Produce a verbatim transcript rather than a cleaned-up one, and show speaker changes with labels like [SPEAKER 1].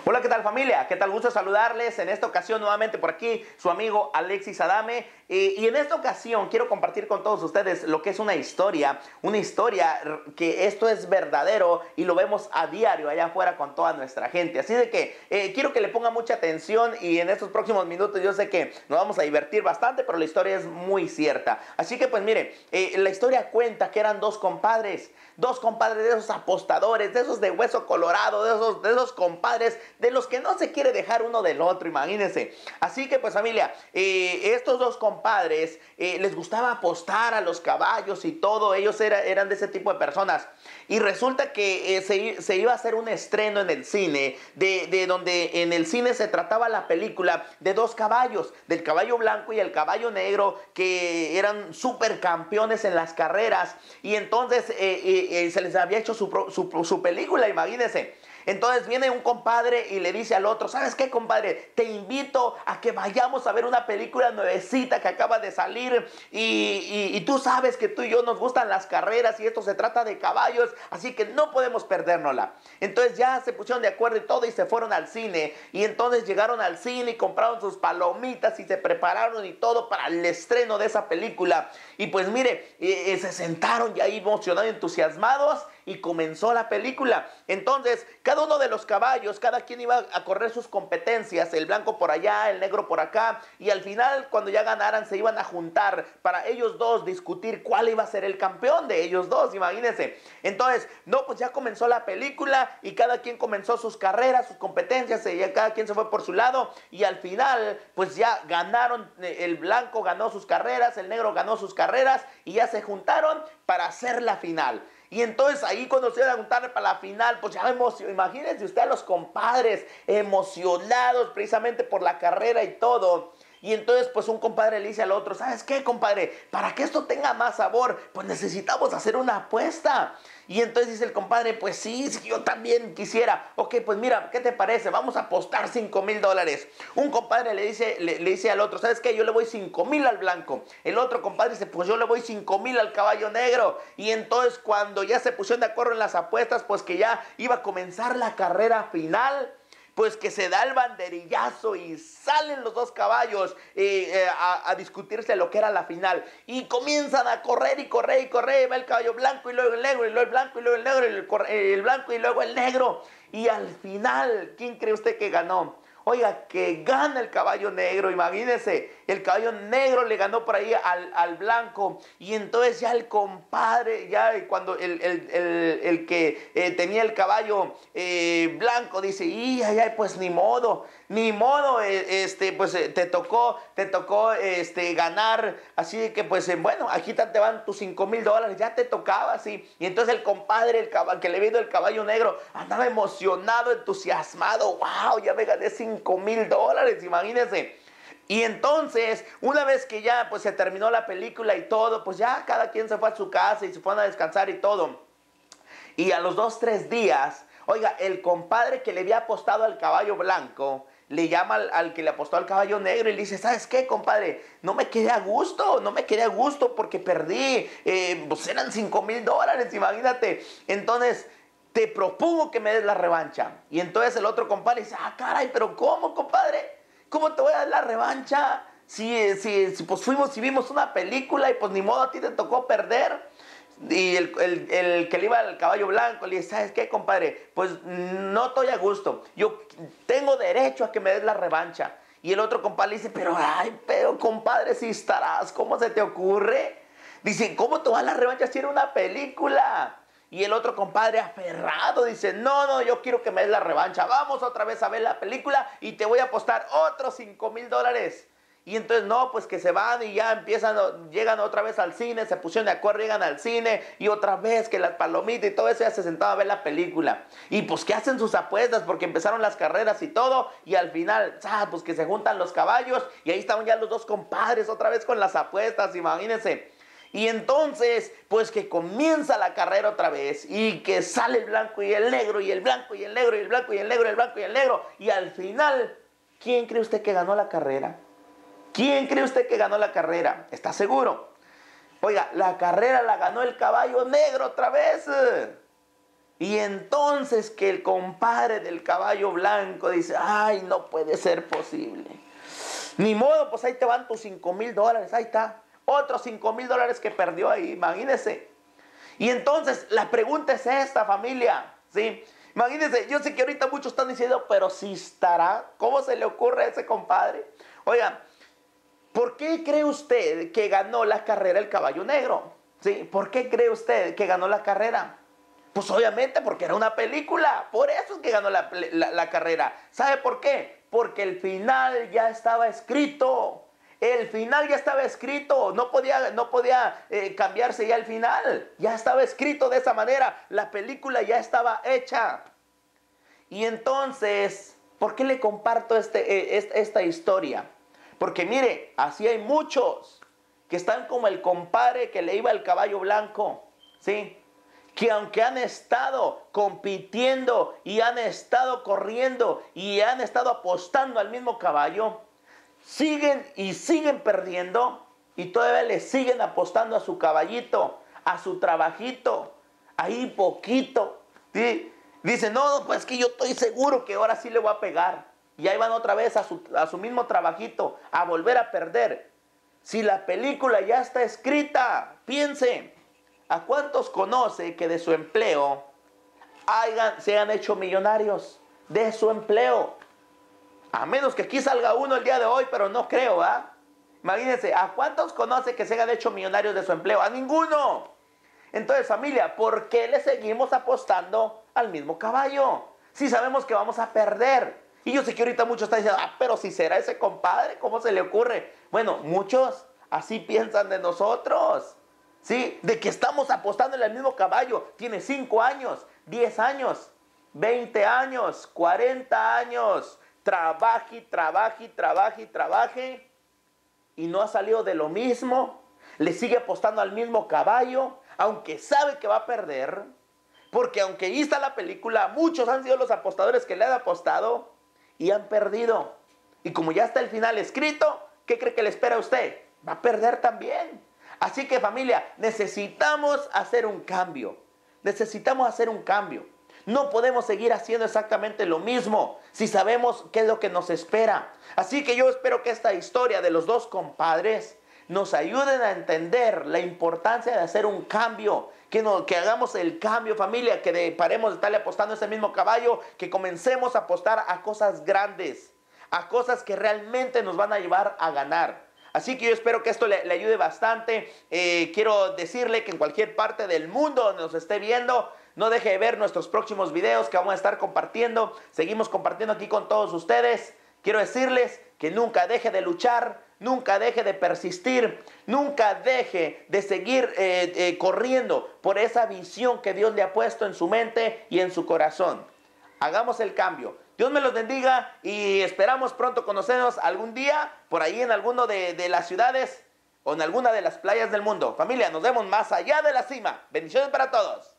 [SPEAKER 1] Hola, ¿qué tal familia? ¿Qué tal? Gusto saludarles en esta ocasión nuevamente por aquí, su amigo Alexis Adame. Eh, y en esta ocasión quiero compartir con todos ustedes lo que es una historia, una historia que esto es verdadero y lo vemos a diario allá afuera con toda nuestra gente. Así de que eh, quiero que le ponga mucha atención y en estos próximos minutos yo sé que nos vamos a divertir bastante, pero la historia es muy cierta. Así que pues mire, eh, la historia cuenta que eran dos compadres, dos compadres de esos apostadores, de esos de hueso colorado, de esos, de esos compadres de los que no se quiere dejar uno del otro, imagínense. Así que pues familia, eh, estos dos compadres eh, les gustaba apostar a los caballos y todo, ellos era, eran de ese tipo de personas. Y resulta que eh, se, se iba a hacer un estreno en el cine, de, de donde en el cine se trataba la película de dos caballos, del caballo blanco y el caballo negro, que eran supercampeones en las carreras. Y entonces eh, eh, eh, se les había hecho su, su, su película, imagínense. Entonces viene un compadre y le dice al otro, ¿sabes qué, compadre? Te invito a que vayamos a ver una película nuevecita que acaba de salir y, y, y tú sabes que tú y yo nos gustan las carreras y esto se trata de caballos, así que no podemos perdérnosla. Entonces ya se pusieron de acuerdo y todo y se fueron al cine y entonces llegaron al cine y compraron sus palomitas y se prepararon y todo para el estreno de esa película. Y pues mire, eh, eh, se sentaron ya ahí emocionados y entusiasmados y comenzó la película. Entonces, cada uno de los caballos, cada quien iba a correr sus competencias, el blanco por allá, el negro por acá, y al final, cuando ya ganaran, se iban a juntar para ellos dos discutir cuál iba a ser el campeón de ellos dos, imagínense. Entonces, no, pues ya comenzó la película y cada quien comenzó sus carreras, sus competencias, y ya cada quien se fue por su lado, y al final, pues ya ganaron, el blanco ganó sus carreras, el negro ganó sus carreras, y ya se juntaron para hacer la final. Y entonces ahí cuando se iban a juntar para la final, pues ya emocionados, imagínense usted a los compadres emocionados precisamente por la carrera y todo. Y entonces pues un compadre le dice al otro, ¿sabes qué, compadre? Para que esto tenga más sabor, pues necesitamos hacer una apuesta. Y entonces dice el compadre, pues sí, sí, yo también quisiera. Ok, pues mira, ¿qué te parece? Vamos a apostar cinco mil dólares. Un compadre le dice, le, le dice al otro, ¿sabes qué? Yo le voy cinco mil al blanco. El otro compadre dice, pues yo le voy cinco mil al caballo negro. Y entonces cuando ya se pusieron de acuerdo en las apuestas, pues que ya iba a comenzar la carrera final, pues que se da el banderillazo y salen los dos caballos eh, eh, a, a discutirse lo que era la final. Y comienzan a correr y correr y correr. Va el caballo blanco y luego el negro, y luego el blanco y luego el negro, y el, el blanco y luego el negro. Y al final, ¿quién cree usted que ganó? Oiga, que gana el caballo negro, imagínense, el caballo negro le ganó por ahí al, al blanco, y entonces ya el compadre, ya cuando el, el, el, el que eh, tenía el caballo eh, blanco dice, y ay, ay, pues ni modo, ni modo, eh, este, pues eh, te tocó, te tocó este, ganar, así que pues eh, bueno, aquí te van tus cinco mil dólares, ya te tocaba, así, y entonces el compadre, el caballo, que le vino el caballo negro, andaba emocionado, entusiasmado, wow, ya me gané cinco mil dólares, imagínense. Y entonces, una vez que ya pues se terminó la película y todo, pues ya cada quien se fue a su casa y se fueron a descansar y todo. Y a los dos, tres días, oiga, el compadre que le había apostado al caballo blanco, le llama al, al que le apostó al caballo negro y le dice, ¿sabes qué, compadre? No me quedé a gusto, no me quedé a gusto porque perdí, eh, pues eran cinco mil dólares, imagínate. Entonces, te propongo que me des la revancha. Y entonces el otro compadre dice, ah, caray, pero ¿cómo, compadre? ¿Cómo te voy a dar la revancha? Si, si, si pues fuimos y vimos una película y pues ni modo a ti te tocó perder. Y el, el, el que le iba al caballo blanco le dice, ¿sabes qué, compadre? Pues no estoy a gusto. Yo tengo derecho a que me des la revancha. Y el otro compadre le dice, pero, ay, pero compadre, si estarás, ¿cómo se te ocurre? Dice, ¿cómo te va a dar la revancha si era una película? Y el otro compadre aferrado dice, no, no, yo quiero que me des la revancha. Vamos otra vez a ver la película y te voy a apostar otros cinco mil dólares. Y entonces no, pues que se van y ya empiezan, llegan otra vez al cine, se pusieron de acuerdo, llegan al cine y otra vez que las palomitas y todo eso, ya se sentaban a ver la película. Y pues que hacen sus apuestas porque empezaron las carreras y todo, y al final, ah, pues que se juntan los caballos y ahí estaban ya los dos compadres otra vez con las apuestas, imagínense. Y entonces, pues que comienza la carrera otra vez y que sale el blanco y el negro y el blanco y el negro y el blanco y el negro y el blanco y el negro. Y al final, ¿quién cree usted que ganó la carrera? ¿Quién cree usted que ganó la carrera? ¿Está seguro? Oiga, la carrera la ganó el caballo negro otra vez. Y entonces que el compadre del caballo blanco dice, ay, no puede ser posible. Ni modo, pues ahí te van tus cinco mil dólares, ahí está. Otros cinco mil dólares que perdió ahí, imagínense. Y entonces la pregunta es esta, familia, ¿sí? Imagínense, yo sé que ahorita muchos están diciendo, pero si estará, ¿cómo se le ocurre a ese compadre? Oiga, ¿por qué cree usted que ganó la carrera el caballo negro? ¿Sí? ¿Por qué cree usted que ganó la carrera? Pues obviamente porque era una película, por eso es que ganó la, la, la carrera. ¿Sabe por qué? Porque el final ya estaba escrito. El final ya estaba escrito, no podía, no podía eh, cambiarse ya el final. Ya estaba escrito de esa manera, la película ya estaba hecha. Y entonces, ¿por qué le comparto este, eh, esta historia? Porque mire, así hay muchos que están como el compadre que le iba al caballo blanco, ¿sí? Que aunque han estado compitiendo y han estado corriendo y han estado apostando al mismo caballo, siguen y siguen perdiendo y todavía le siguen apostando a su caballito, a su trabajito, ahí poquito, ¿sí? Dicen, no, pues que yo estoy seguro que ahora sí le voy a pegar. Y ahí van otra vez a su, a su mismo trabajito, a volver a perder. Si la película ya está escrita, piense, ¿a cuántos conoce que de su empleo hayan, se han hecho millonarios? De su empleo. A menos que aquí salga uno el día de hoy, pero no creo, ¿ah? Imagínense, ¿a cuántos conoce que se hayan hecho millonarios de su empleo? ¡A ninguno! Entonces, familia, ¿por qué le seguimos apostando al mismo caballo? Si sabemos que vamos a perder. Y yo sé que ahorita muchos están diciendo, ah, pero si será ese compadre, ¿cómo se le ocurre? Bueno, muchos así piensan de nosotros, ¿sí? De que estamos apostando al mismo caballo. Tiene cinco años, diez años, veinte años, cuarenta años. Trabaje, trabaje, trabaje, trabaje. Y no ha salido de lo mismo. Le sigue apostando al mismo caballo, aunque sabe que va a perder. Porque aunque ahí está la película, muchos han sido los apostadores que le han apostado y han perdido. Y como ya está el final escrito, ¿qué cree que le espera a usted? Va a perder también. Así que, familia, necesitamos hacer un cambio. Necesitamos hacer un cambio. No podemos seguir haciendo exactamente lo mismo si sabemos qué es lo que nos espera. Así que yo espero que esta historia de los dos compadres nos ayuden a entender la importancia de hacer un cambio, que, no, que hagamos el cambio, familia, que de, paremos de estarle apostando a ese mismo caballo, que comencemos a apostar a cosas grandes, a cosas que realmente nos van a llevar a ganar. Así que yo espero que esto le, le ayude bastante. Eh, quiero decirle que en cualquier parte del mundo donde nos esté viendo, no deje de ver nuestros próximos videos que vamos a estar compartiendo. Seguimos compartiendo aquí con todos ustedes. Quiero decirles que nunca deje de luchar, nunca deje de persistir, nunca deje de seguir eh, eh, corriendo por esa visión que Dios le ha puesto en su mente y en su corazón. Hagamos el cambio. Dios me los bendiga y esperamos pronto conocernos algún día por ahí en alguno de, de las ciudades o en alguna de las playas del mundo. Familia, nos vemos más allá de la cima. Bendiciones para todos.